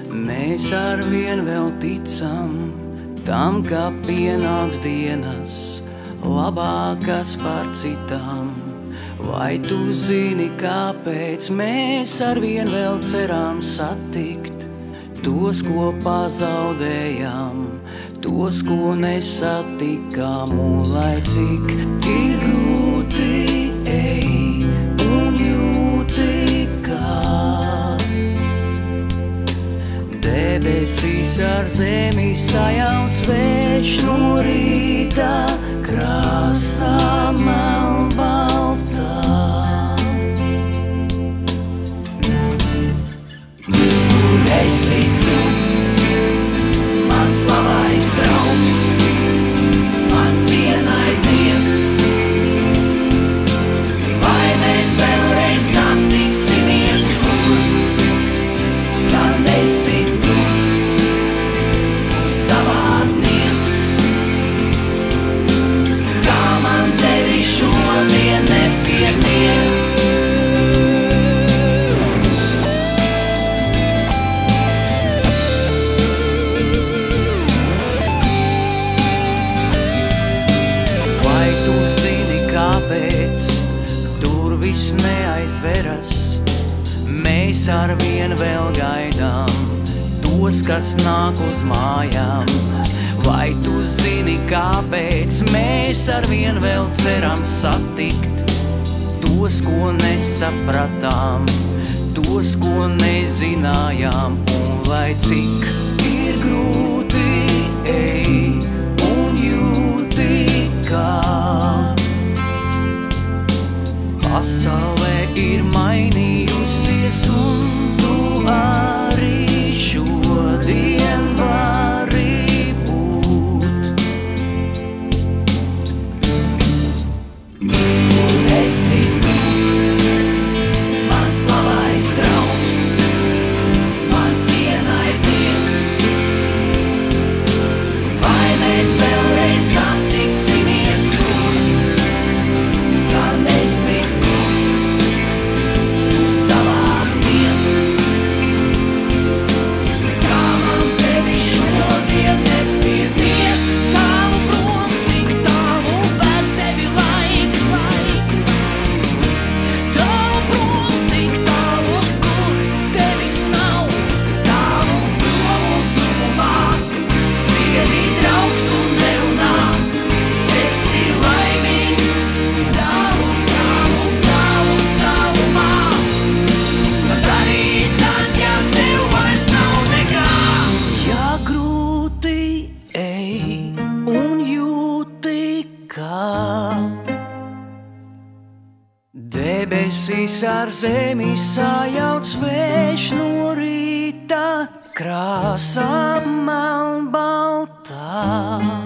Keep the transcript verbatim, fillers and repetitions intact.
Mēs arvien vēl ticam tam, ka pienāks dienas labākas par citām. Vai tu zini, kāpēc mēs arvien vēl ceram satikt tos, ko pazaudējām, tos, ko nesatikām, un lai cik ir grūti, ej un jūti, kā debesīs ar zemi sajauc vējš no rīta krāsā melnbaltā. Kur esi tu, mans labais draugs, mans ienaidnieks? Vai mēs vēlreiz satiksimies, kur kad esi tu, savādniek? Kā man tevi šodien nepietiek? Kāpēc tur viss neaizveras? Mēs arvien vēl gaidām tos, kas nāk uz mājām. Vai tu zini, kāpēc mēs arvien vēl ceram satikt tos, ko nesapratām, tos, ko nezinājām, un lai cik ir grūti, ej un jūti, kā pasaulē ir mainījusies, un tu arī šodien vari būt. Kur esi tu, mans labais draugs, mans ienaidnieks? Vai mēs vēlreiz satiksimies, kur kad esi debesīs ar zemi sajauc vējš no rīta krāsā melnbaltā.